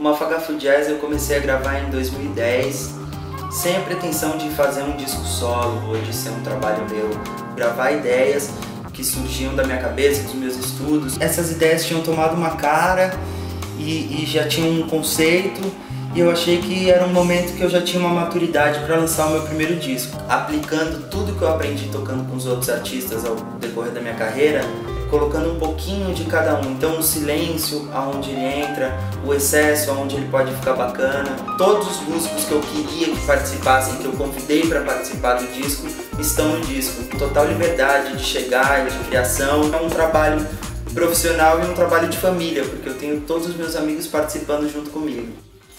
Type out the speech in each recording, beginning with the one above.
Mafagafo Jazz eu comecei a gravar em 2010, sem a pretensão de fazer um disco solo ou de ser um trabalho meu. Gravar ideias que surgiam da minha cabeça, dos meus estudos. Essas ideias tinham tomado uma cara e já tinham um conceito, e eu achei que era um momento que eu já tinha uma maturidade para lançar o meu primeiro disco. Aplicando tudo que eu aprendi tocando com os outros artistas ao decorrer da minha carreira, colocando um pouquinho de cada um. Então o silêncio, aonde ele entra, o excesso, aonde ele pode ficar bacana. Todos os músicos que eu queria que participassem, que eu convidei para participar do disco, estão no disco. Total liberdade de chegar e de criação. É um trabalho profissional e um trabalho de família, porque eu tenho todos os meus amigos participando junto comigo.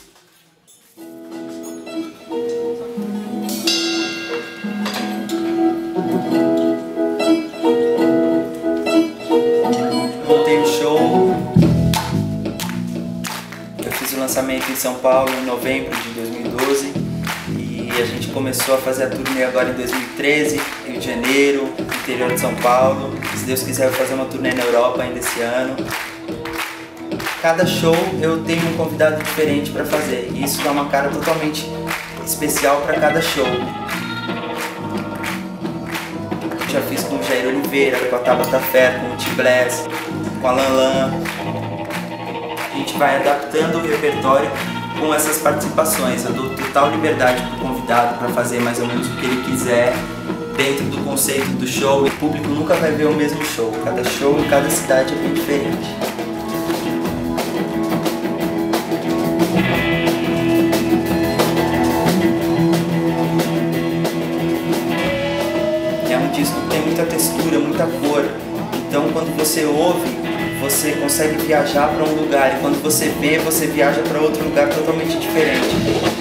Montei o show, eu fiz o lançamento em São Paulo em novembro de 2012 e a gente começou a fazer a turnê agora em 2013, Rio de Janeiro, interior de São Paulo. Se Deus quiser eu vou fazer uma turnê na Europa ainda esse ano. Cada show eu tenho um convidado diferente para fazer e isso dá uma cara totalmente especial para cada show. Já fiz com o Jair Oliveira, com a Tabata Fer, com o T-Bless, com a Lan. A gente vai adaptando o repertório com essas participações. Eu dou total liberdade para o convidado para fazer mais ou menos o que ele quiser dentro do conceito do show. O público nunca vai ver o mesmo show. Cada show em cada cidade é bem diferente. É um disco que tem muita textura, muita cor. Então quando você ouve, você consegue viajar para um lugar, e quando você vê, você viaja para outro lugar totalmente diferente.